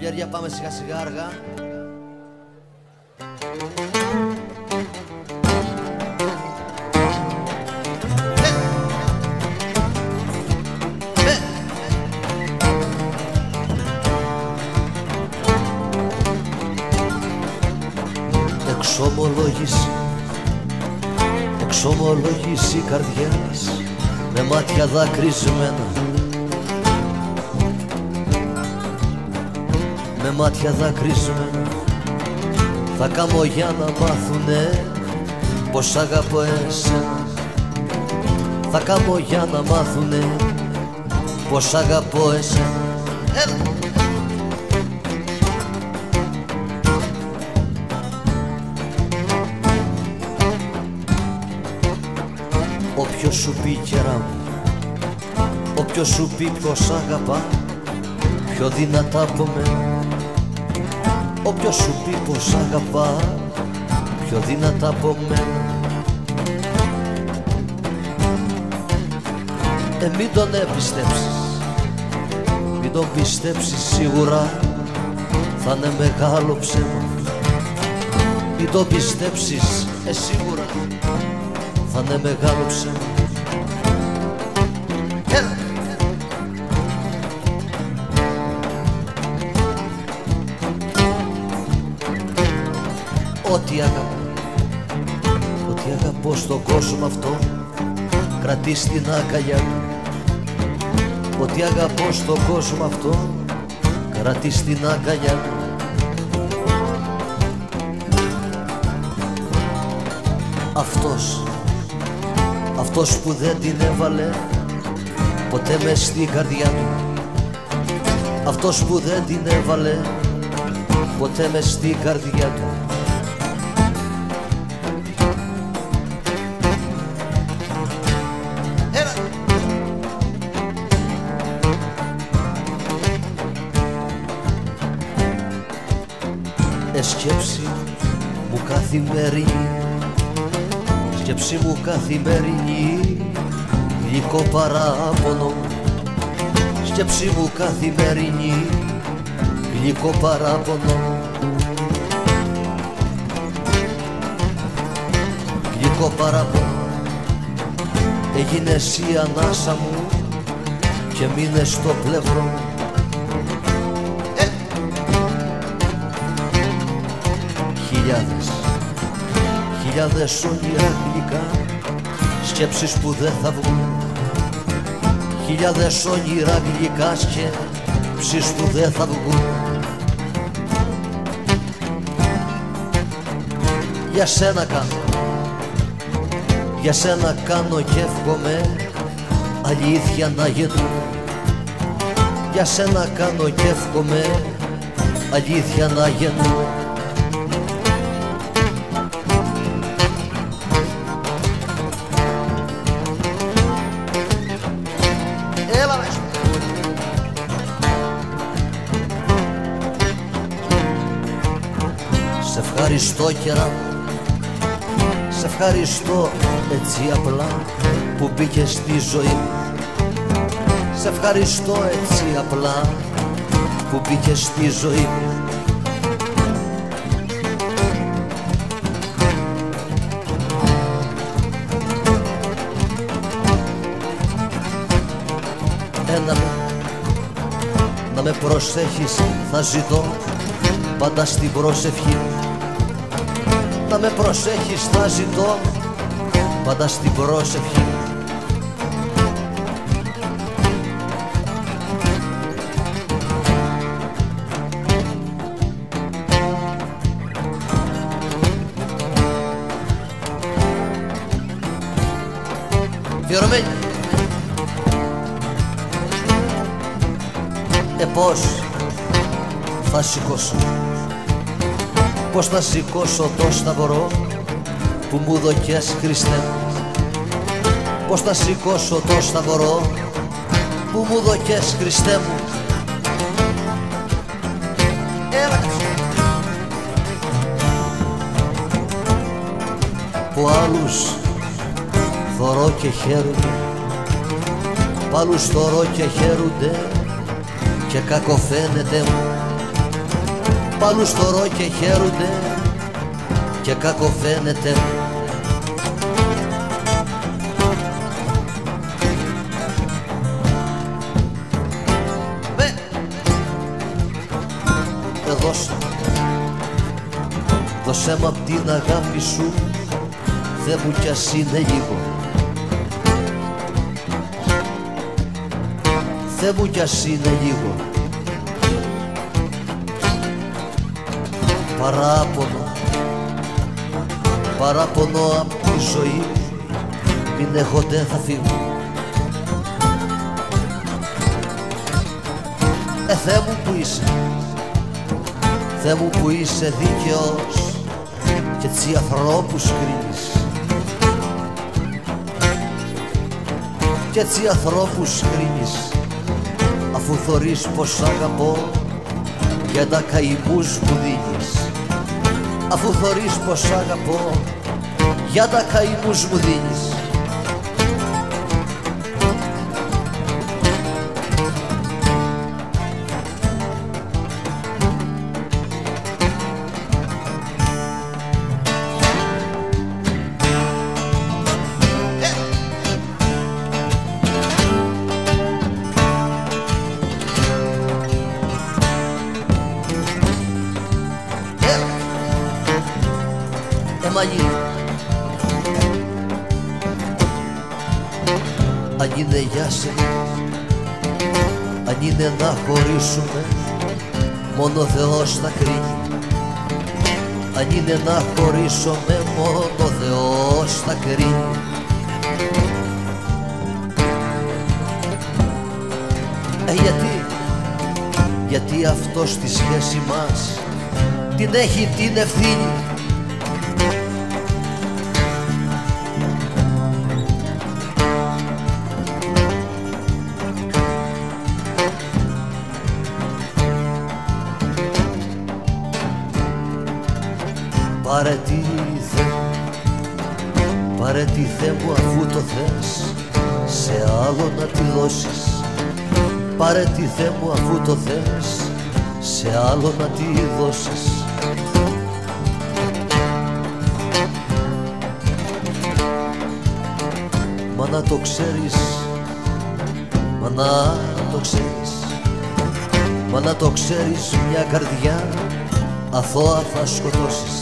χέρια, πάμε σιγά σιγά αργά. Εξομολόγηση καρδιάς με μάτια δακρυσμένα, με μάτια δακρυσμένα, θα κάμω για να μάθουνε πως αγαπώ εσένα. Θα κάμω για να μάθουνε πως αγαπώ εσένα. Όποιος σου πει κερά μου, όποιος σου πει πως αγαπά πιο δυνατά από μένα, όποιος σου πει πως αγαπά πιο δυνατά από μένα, μην τον επιστέψεις, μην τον πιστέψεις, σίγουρα θα είναι μεγάλο ψέμα. Μην τον πιστέψεις, σίγουρα θα είναι μεγάλο ψέμα. Ό,τι αγαπώ στον κόσμο αυτό κρατείς την αγκαλιά μου. Ό,τι αγαπώ στον κόσμο αυτό κρατείς την αγκαλιά μου. Αυτός που δεν την έβαλε ποτέ μες στην καρδιά του, αυτός που δεν την έβαλε ποτέ μες στην καρδιά του. Σκέψη μου καθημερινή, σκέψη μου καθημερινή, γλυκό παράπονο. Σκέψη μου καθημερινή, γλυκό παράπονο. Γλυκό παράπονο. Έγινες η ανάσα μου και μείνες στο πλευρό μου. Χιλιάδες όνειρα γλυκά, σκέψεις που δεν θα βγουν. Χιλιάδες όνειρα γλυκά, σκέψεις που δεν θα βγουν. Για σένα κάνω, για σένα κάνω και εύχομαι αλήθεια να γίνουν. Για σένα κάνω και εύχομαι αλήθεια να γίνουν. Σε ευχαριστώ κερά μου, σε ευχαριστώ έτσι απλά που μπήκες στη ζωή μου. Σε ευχαριστώ έτσι απλά που μπήκες στη ζωή μου. Να με προσέχεις θα ζητώ πάντα στην προσευχή. Να με προσέχεις θα ζητώ πάντα στην προσευχή. Αφιερωμένη. Πώς θα σηκώσω, πώς θα σηκώσω το σταυρό που μου δοκές, Χριστέ μου. Πώς θα σηκώσω το σταυρό που μου δοκές, Χριστέ μου. Έλα. Που άλλους θωρώ και χαίρονται, που άλλους θωρώ και χαίρονται και κακοφαίνεται μου. πάλου στο ρο και χαίρονται και κακοφαίνεται. Δώσε μ' απ' την αγάπη σου, Θεέ μου, κι ας είναι λίγο. Θεέ μου, κι ας είναι λίγο. Παράπονο απ' τη ζωή, μην έχω δεν θα φύγω. Θεέ μου που είσαι, Θεέ μου που είσαι δίκαιος κι έτσι ανθρώπους κρίνεις, κι έτσι ανθρώπους κρίνεις, αφού θωρείς πως αγαπώ για τα καημούς μου δίνεις, αφού θωρείς πως αγαπώ για τα καημούς μου δίνεις. Αν είναι για σένα, αν είναι να χωρίσουμε, μόνο Θεός θα κρίνει. Αν είναι να χωρίσουμε, μόνο Θεός θα κρίνει. Γιατί αυτός στη σχέση μας την έχει την ευθύνη. Παρετήθε μου αφού το θες, σε άλλο να τη δώσεις. Παρετήθε μου αφού το θες, σε άλλο να τη δώσεις. Μα να το ξέρεις, μα να το ξέρεις, μα να το ξέρεις, μια καρδιά αθώα θα σκοτώσεις.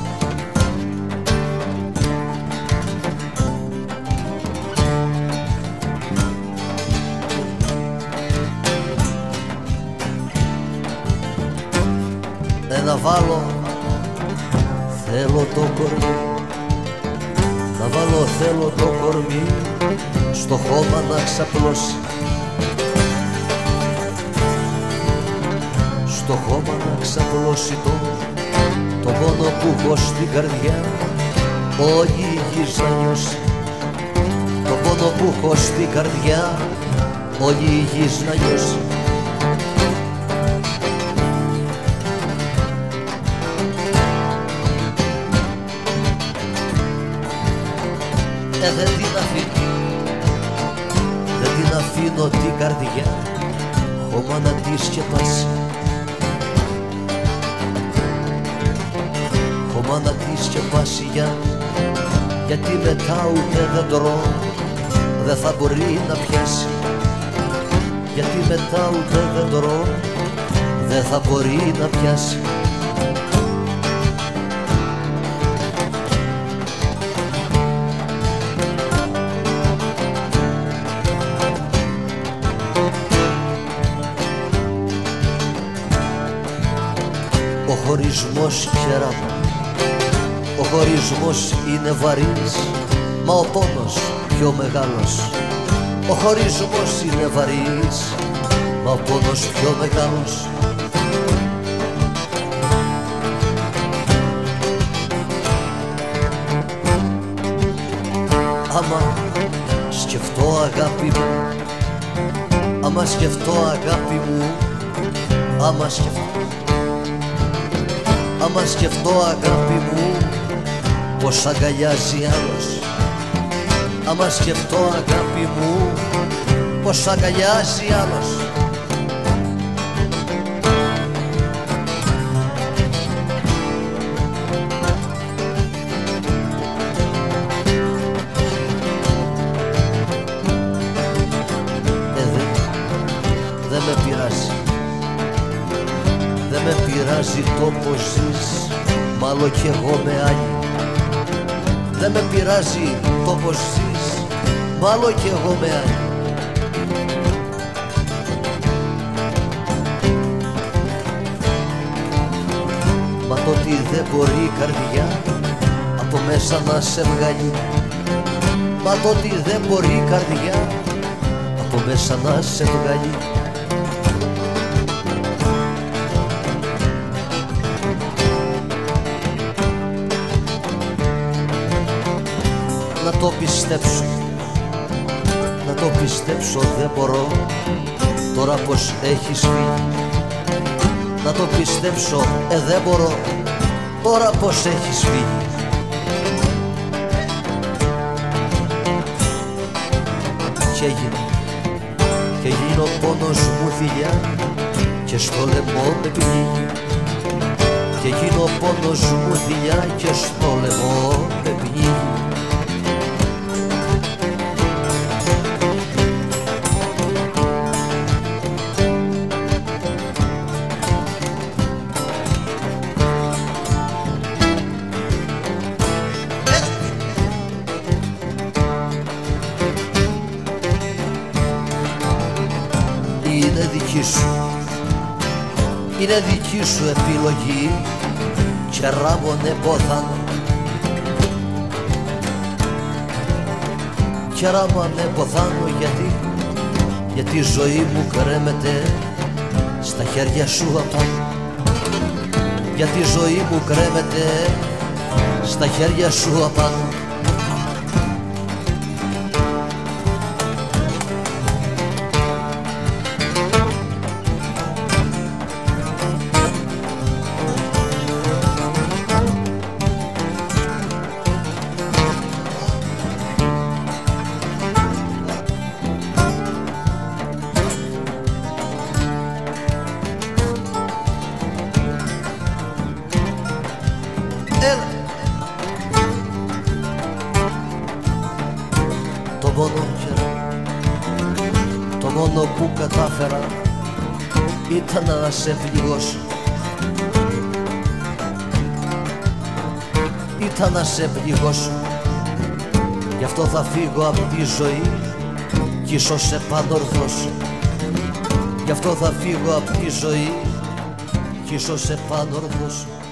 Να βάλω, θέλω το κορμί, να βάλω, θέλω το κορμί στο χώμα να ξαπλώσει, στο χώμα να ξαπλώσει το πόνο που έχω στην καρδιά, όλη η γης να νιώσει. Το πόνο που έχω στην καρδιά, όλη η γης να νιώσει. Δεν την αφήνω την καρδιά χώμα να τη σκεπάσει, χώμα να τη σκεπάσει, γιατί μετά ούτε δέντρο δεν θα μπορεί να πιάσει, γιατί μετά ούτε δέντρο δεν θα μπορεί να πιάσει. Ο χωρισμός, ξέρα μου, ο χωρισμός είναι βαρύς, μα ο πόνος πιο μεγάλος. Ο χωρισμός είναι βαρύς, μα ο πόνος πιο μεγάλος. Άμα σκεφτώ αγάπη μου, άμα σκεφτώ αγάπη μου, άμα σκεφτώ, άμα σκεφτώ αγάπη μου πως αγκαλιάζει άλλος, άμα σκεφτώ αγάπη μου πως αγκαλιάζει άλλος. πως ζεις, μάλλον κι εγώ με άλλη. Δεν με πειράζει το πως ζεις, μάλλον κι εγώ με άλλη. Μα το ότι δεν μπορεί η καρδιά από μέσα να σε βγάλει. Μα το ότι δεν μπορεί η καρδιά από μέσα να σε βγάλει. Να το πιστέψω, να το πιστέψω δεν μπορώ, τώρα πως έχεις φύγει. Να το πιστέψω, δεν μπορώ, τώρα πως έχεις φύγει. Και έγινε ο πόνος μου θηλιά και στο λαιμό με πνίγει. Και έγινε ο πόνος μου θηλιά και στο λαιμό με πνίγει. Είναι δική σου, είναι δική σου επιλογή και ράβωνε πόθαν. Και ράβωνε ποθάνω γιατί η ζωή μου κρέμεται στα χέρια σου απάνω. Γιατί η ζωή μου κρέμεται στα χέρια σου απάνω. Το μόνο που κατάφερα ήταν να σε πληγώσω. Ήταν να σε πληγώσω. Γι' αυτό θα φύγω από τη ζωή κι ίσως σε πανορθώσω. Γι' αυτό θα φύγω από τη ζωή κι ίσως σε πανορθώσω.